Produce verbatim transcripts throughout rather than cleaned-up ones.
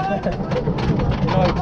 Nooit.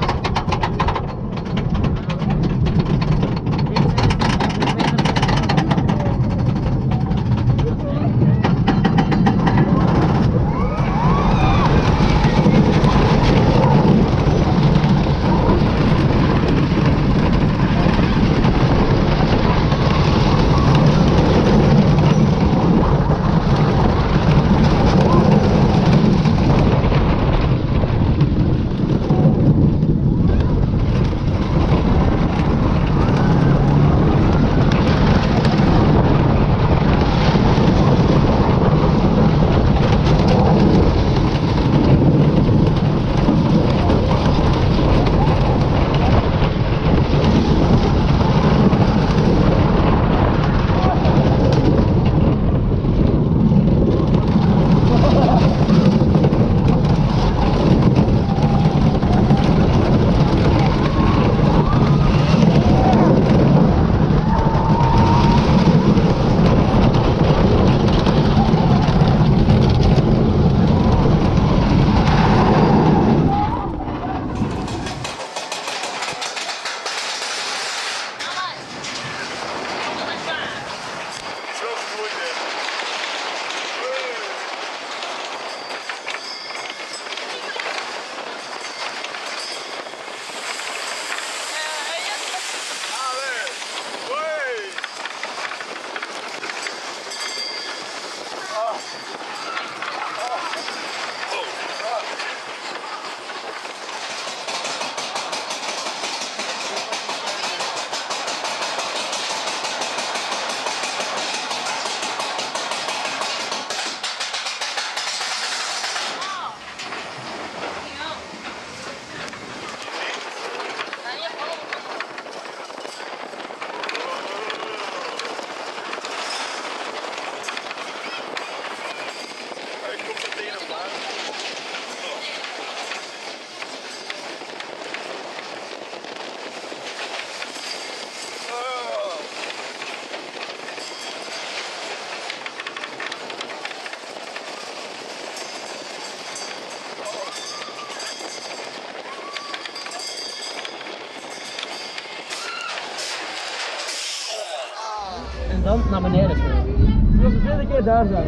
En dan naar beneden springen. Je moet de tweede keer daar zijn.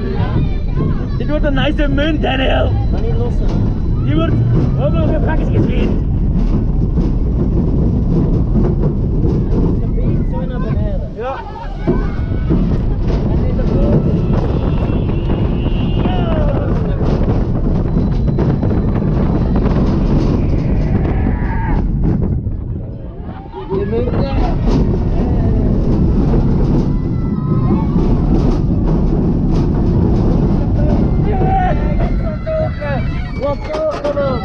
Ja. Dit wordt een nice munt, Daniel. Maar niet lossen. Die wordt ook nog een praktisch gezien. Zijn been zo naar beneden. Ja. En niet de boot. Je moet daar. Wat zo gedaan?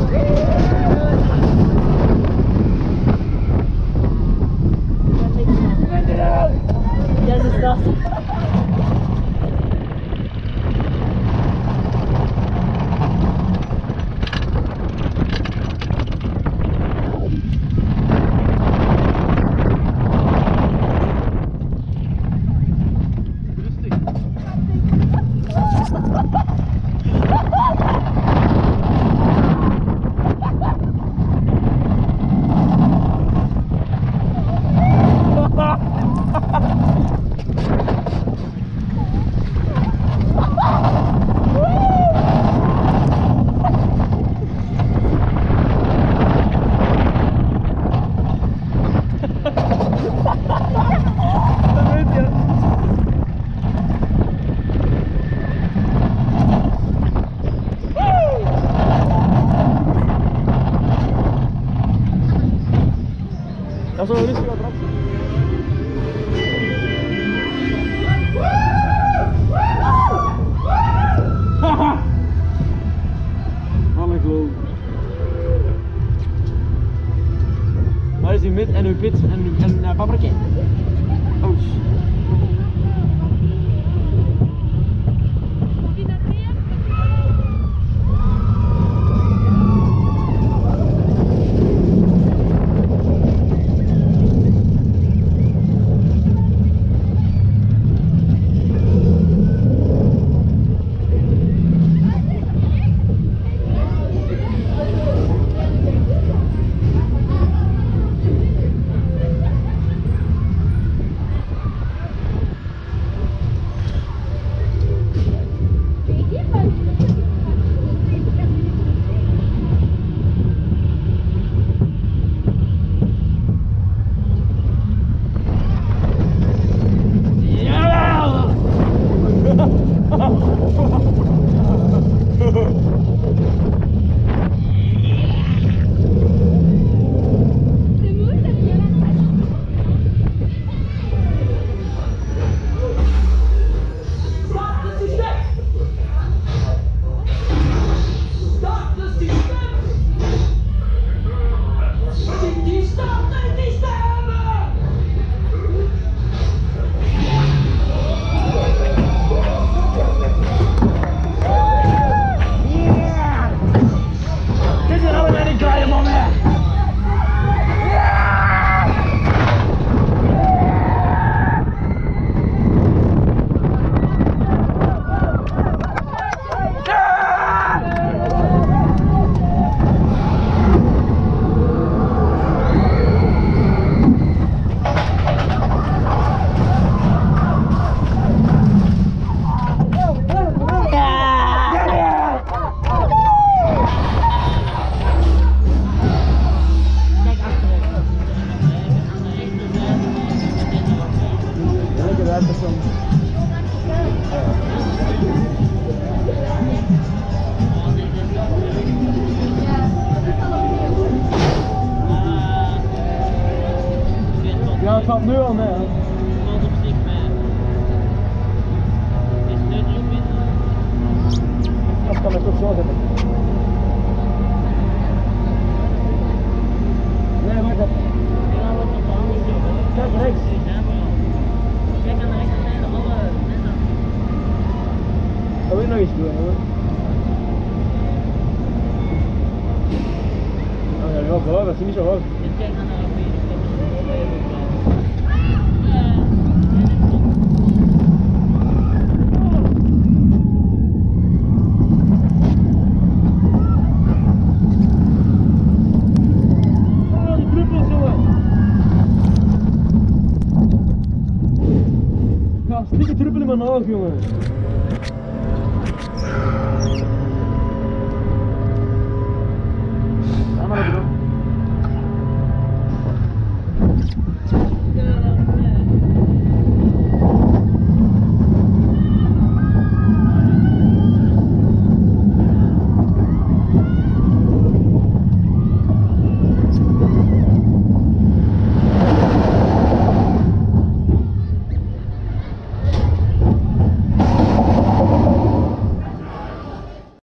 Yes, is dat. Dat is wel rustig wat rap. Haha! Wat een geloof. Waar is uw mid en uw pit en, en uh, paprika? Ouch. die kleine man weg! Ja, het gaat nu al mee. Hè. Dat kan ik ook zo zetten. Nee, wacht even. Kijk rechts. Kijk aan de rechterzijde, alle mensen. Dat wil ik nog eens doen, hoor. Oh ja, wel hoor, dat is niet zo hoog. Kijk aan de Stikke druppel in mijn oog, jongen.